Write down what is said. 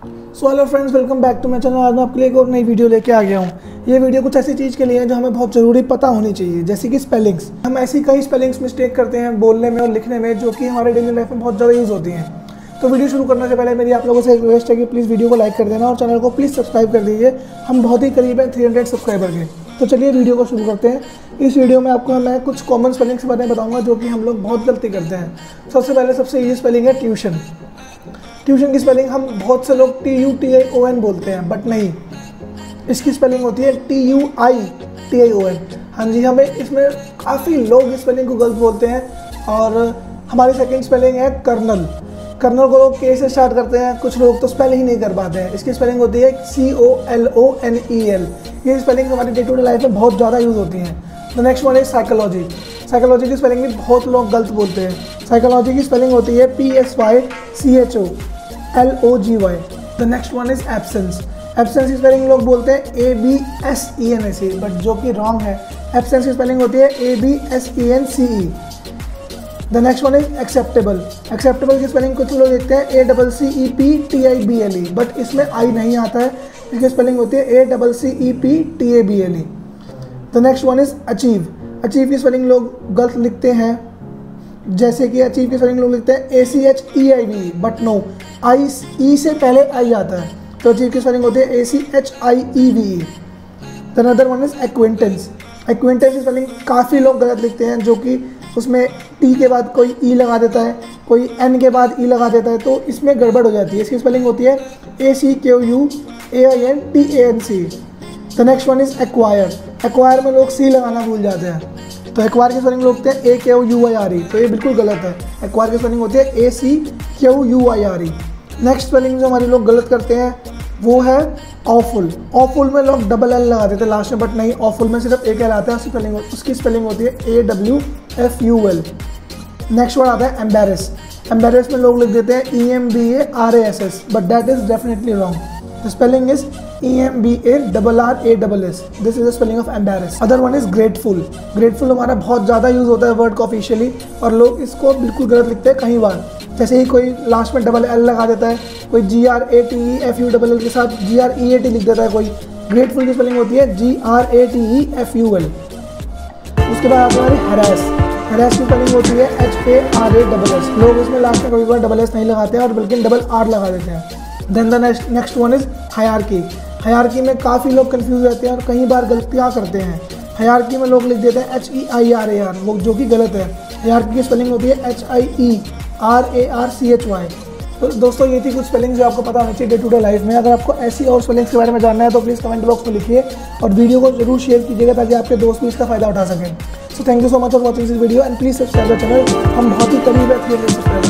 So hello friends, welcome back to my channel. आज मैं आपके लिए एक और नई वीडियो लेके आ गया हूँ। ये वीडियो कुछ ऐसी चीज़ के लिए है जो हमें बहुत ज़रूरी पता होनी चाहिए, जैसे कि स्पेलिंग्स। हम ऐसी कई स्पेलिंग्स मिस्टेक करते हैं बोलने में और लिखने में, जो कि हमारे डेली लाइफ में बहुत ज़्यादा यूज़ होती हैं। तो वीडियो शुरू करने से पहले मेरी आप लोगों से एक रिक्वेस्ट है कि प्लीज़ वीडियो को लाइक कर देना और चैनल को प्लीज़ सब्सक्राइब कर दीजिए। हम बहुत ही करीब हैं 300 सब्सक्राइबर के। तो चलिए वीडियो को शुरू करते हैं। इस वीडियो में आपको मैं कुछ कॉमन स्पेलिंग्स के बारे में बताऊंगा जो कि हम लोग बहुत गलती करते हैं। सबसे पहले सबसे ईजी स्पेलिंग है ट्यूशन। ट्यूशन की स्पेलिंग हम बहुत से लोग TUTION बोलते हैं, बट नहीं, इसकी स्पेलिंग होती है TUITION। हाँ जी, हमें इसमें काफ़ी लोग इस स्पेलिंग को गलत बोलते हैं। और हमारी सेकंड स्पेलिंग है कर्नल। कर्नल को लोग K से स्टार्ट करते हैं, कुछ लोग तो स्पेल ही नहीं कर पाते हैं। इसकी स्पेलिंग होती है COLONEL। ये स्पेलिंग हमारी डे टू डे लाइफ में बहुत ज़्यादा यूज़ होती हैं। The next one is psychology. Psychology की स्पेलिंग भी बहुत लोग गलत बोलते हैं। साइकोलॉजी की स्पेलिंग होती है PSYCHOLOGY। The next one is absence. Absence की स्पेलिंग लोग बोलते हैं ABSENCE, बट जो कि रॉन्ग है। एब्सेंस की स्पेलिंग होती है ABSENCE। The next one is acceptable. Acceptable की स्पेलिंग कुछ लोग देखते हैं ACCEPTIBLE, बट इसमें आई नहीं आता है। इसकी स्पेलिंग होती है ACCEPTABLE। The next one is achieve. Achieve की स्पेलिंग लोग गलत लिखते हैं, जैसे कि अचीव की स्पेलिंग लोग लिखते हैं ACHEIV, but no, I E से पहले आई आता है, तो अचीव की स्पेलिंग होती है ACHIEVE। The another one is acquaintance. Acquaintance की स्पेलिंग काफ़ी लोग गलत लिखते हैं, जो कि उसमें T के बाद कोई E लगा देता है, कोई N के बाद E लगा देता है, तो इसमें गड़बड़ हो जाती है। इसकी स्पेलिंग होती है ACQUAINTANC। The next one is acquire. Acquire में लोग C लगाना भूल जाते हैं, तो एक्वायर की स्पेलिंग लिखते हैं AQUIRE, तो ये बिल्कुल गलत है। एक्वायर की स्पेलिंग होती है ACQUIRE। नेक्स्ट स्पेलिंग जो हमारे लोग गलत करते हैं वो है ऑफुल। ऑफुल में लोग डबल L लगा देते हैं लास्ट में, बट नहीं, ऑफुल में सिर्फ एक L आता है। उसकी स्पेलिंग होती है AWFUL। नेक्स्ट वर्ड आता है एम्बेरस। एम्बेरस में लोग लिख देते हैं EMBARASS, but that is definitely wrong. The spelling is EMBARRASS। This is the spelling of embarrass. Other one is grateful. Grateful हमारा बहुत ज़्यादा यूज़ होता है वर्ड को ऑफिशियली, और लोग इसको बिल्कुल गलत लिखते हैं कई बार। जैसे ही कोई लास्ट में डबल L लगा देता है, कोई GRATEFULL के साथ GREAT लिख देता है कोई। ग्रेटफुल की स्पेलिंग होती है GRATEFUL। उसके बाद आती है हरास। हरास की स्पेलिंग होती है HARASS। लोग इसमें लास्ट में कभी बार डबल S नहीं लगाते हैं और बल्कि डबल R लगा देते हैं। Then the next one is hierarchy. Hierarchy में काफ़ी लोग कंफ्यूज रहते हैं और कई बार गलतियाँ करते हैं। हायरार्की में लोग लिख देते हैं HEIRAR, वो जो कि गलत है। हायरार्की की स्पेलिंग होती है HIERARCHY। तो दोस्तों, ये थी कुछ स्पेलिंग जो आपको पता होनी चाहिए डे टू डे लाइफ में। अगर आपको ऐसी और स्पेलिंग्स के बारे में जानना है तो प्लीज़ कमेंट बॉक्स में लिखिए और वीडियो को जरूर शेयर कीजिएगा ताकि आपके दोस्त भी इसका फायदा उठा सकें। So thank you so much for watching this video and please subscribe the channel. हम बहुत ही करीब है 300 सब्सक्राइबर।